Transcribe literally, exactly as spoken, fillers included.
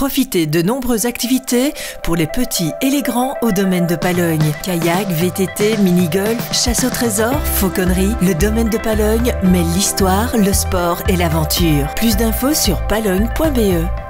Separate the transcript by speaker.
Speaker 1: Profitez de nombreuses activités pour les petits et les grands au domaine de Palogne. Kayak, V T T, mini-golf, chasse au trésor, fauconnerie. Le domaine de Palogne mêle l'histoire, le sport et l'aventure. Plus d'infos sur palogne point B E.